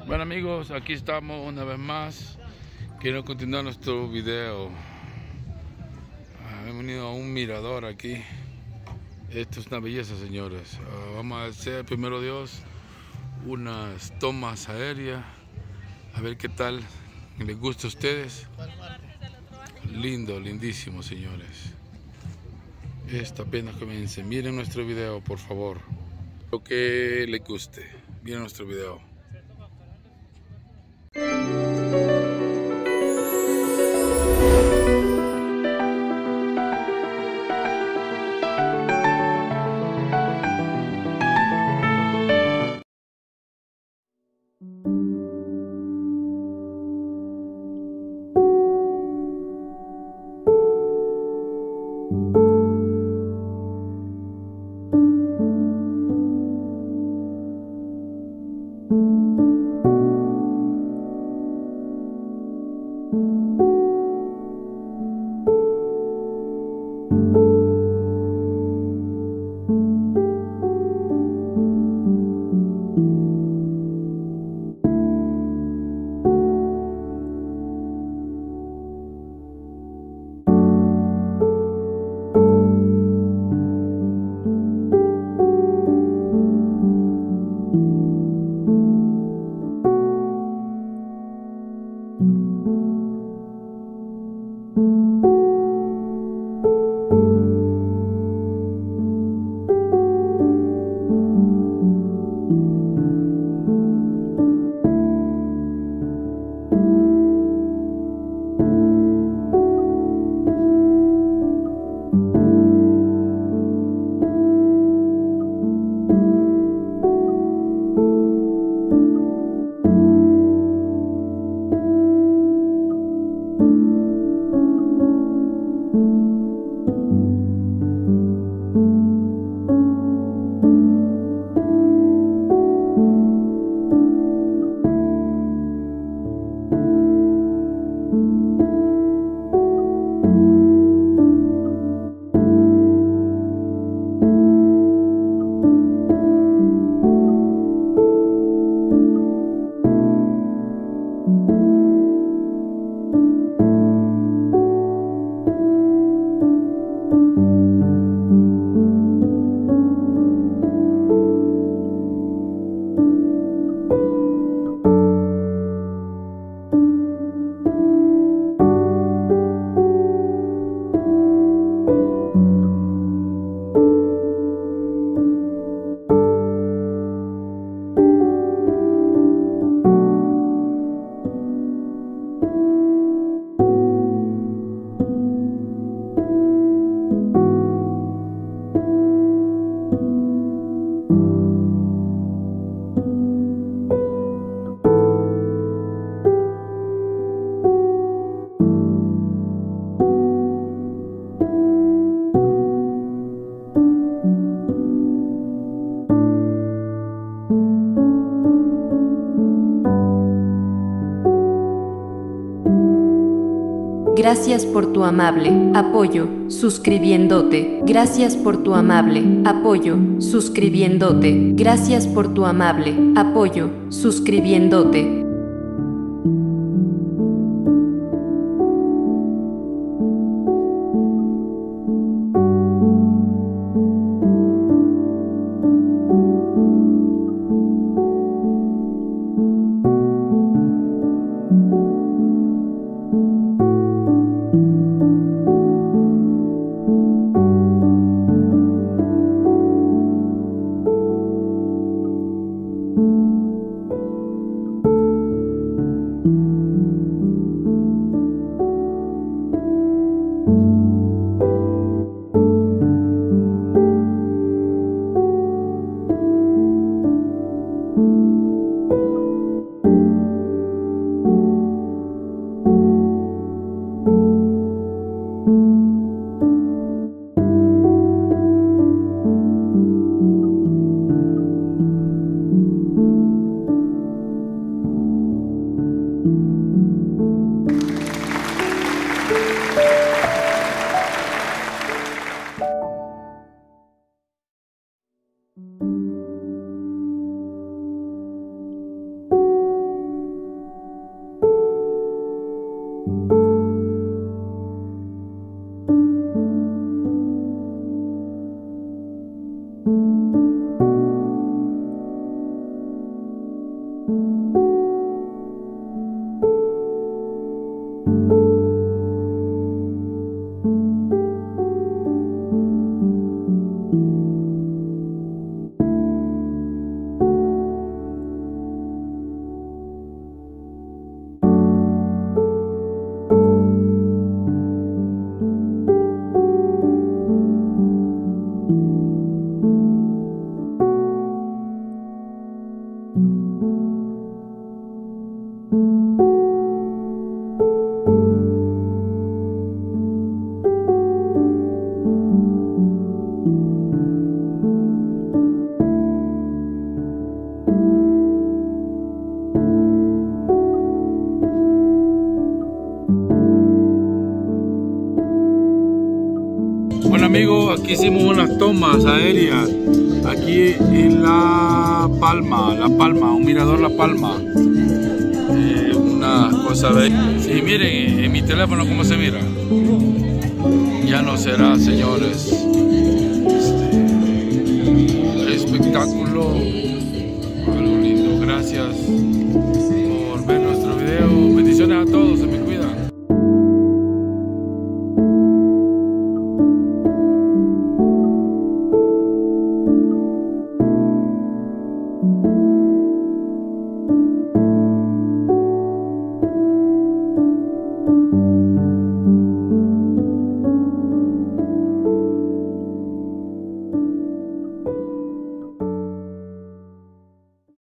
Bueno amigos, aquí estamos una vez más. Quiero continuar nuestro video. Hemos venido a un mirador aquí. Esto es una belleza, señores. Vamos a hacer, primero Dios, unas tomas aéreas. A ver qué tal les gusta a ustedes. Lindo, lindísimo, señores. Esto apenas comienza. Miren nuestro video, por favor. Lo que les guste. Miren nuestro video. Gracias por tu amable apoyo, suscribiéndote. Gracias por tu amable apoyo, suscribiéndote. Gracias por tu amable apoyo, suscribiéndote. Bueno amigos, aquí hicimos unas tomas aéreas aquí en La Palma, un mirador La Palma. Una cosa bella. Sí, miren en mi teléfono cómo se mira. Ya no será, señores. Espectáculo, algo lindo. Gracias.